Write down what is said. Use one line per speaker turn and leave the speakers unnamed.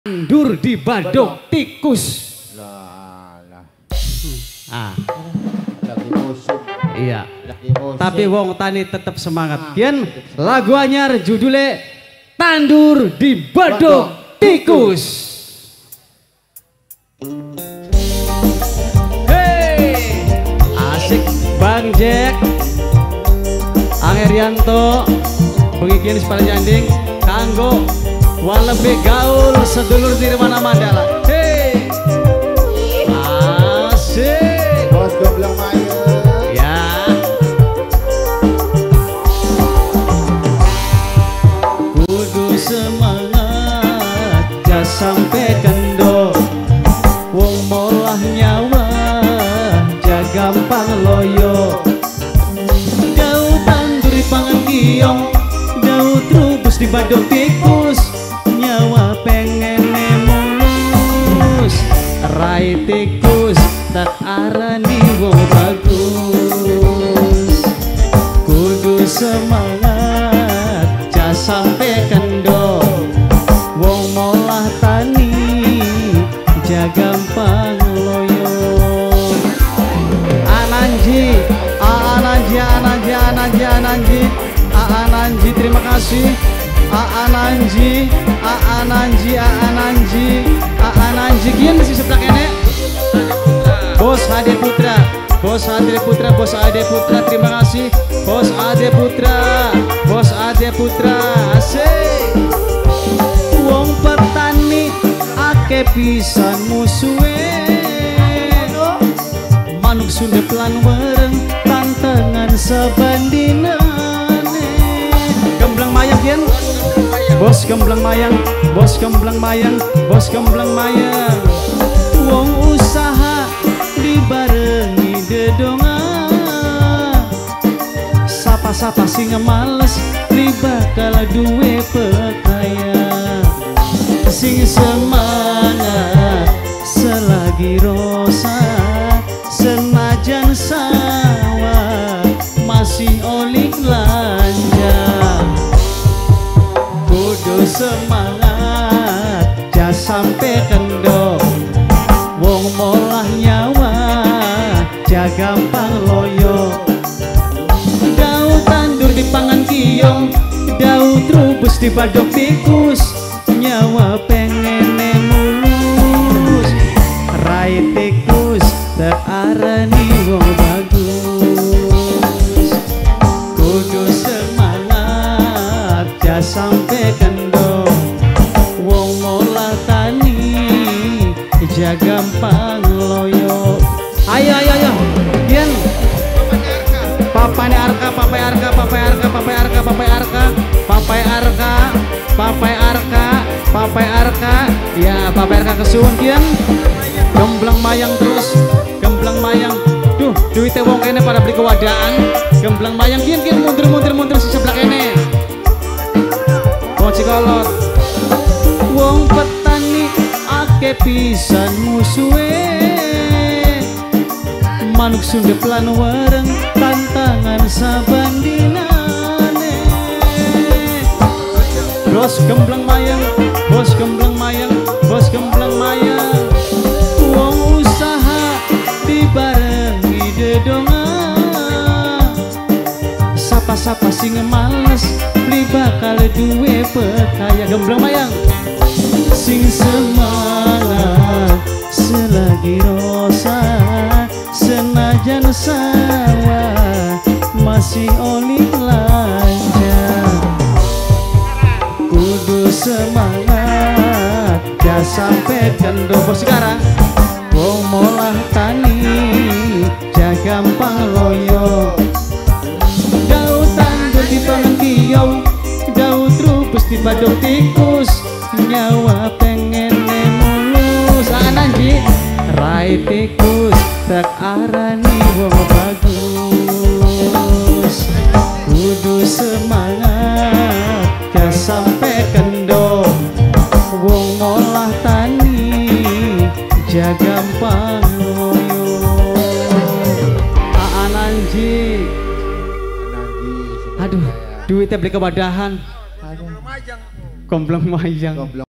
Tandur di badok tikus.
Lah.
Lagi musuh. Iya. Tapi wong tani tetap semangat. Kian lagu anyar judulnya Tandur di badok tikus. Hey, asik Bang Jack, Angerianto, pengikian sepala janding, kanggo walabe gaul sedulur di mana mandala. Hey, asik.
Bos goblok mayu.
Ya. Kudu semangat, ja sampai kendo. Wong molah nyawa, ja gampang loyo. Daud tandur di pangan kiong, Daud trubus di badok tikus. Nyawa pengen mulus, rai tikus tak arani wong bagus. Kudu semangat, ja sampai kendo. Wong molah tani, ja gampang loyo. Ananji, terima kasih. Ananji, kian masih sebelah kene. Bos Ade Putra, terima kasih. Bos Ade Putra, asik. Wong petani ake pisan musuhe, manuk sundep lan wereng tantangan sebandinane. Gemblang mayang kian, bos gemblang mayang. Wong usaha dibarengi dedongan, sapa-sapa sing males li bakal duwe pekaya. Sing semangat selagi rosa, senajan sawah masih olik lanja. Kudu semangat, ja sampai kendo. Wong molah nyawa, ja gampang loyo. Daud tandur di pangan kiong, Daud trubus di badok tikus. Nyawa pengen mulus, rai tikus tak arani wong bagus. Kudu semangat, ja sampai kendo. Wong molah tani, ja gampang loyo. Ayo kian Papai Arka, ya Papai Arka kesuwun kian. Gemblang mayang terus, gemblang mayang. Duh, duitnya wong kene pada beli kewadaan. Gemblang mayang kian mundur si sebelah kene. Moci kolot. Wong petani ake pisan musuhe, manuk sundep lan wereng tantangan sabandinane. Bos gemblang mayang. Wong usaha dibarengi dedongan, sapa-sapa sing males li bakal duwe pekaya. Gemblang mayang. Sing semangat selagi rosa, senajan sawah masih oli lanja. Kudu semangat, ja sampai kendo. Bos sekarang wong molah tani, ja gampang loyo. Daud tandur di pangan kiong, Daud trubus di badok tikus. Nyawa pengen mulus. Ananji, rai tikus tak arani wong bagus. Kudu semangat, ja sampai kendo. Wong ngolah tani, ja gampang loyo. Ananji, aduh, duitnya beli kewadahan. Gemblang mayang.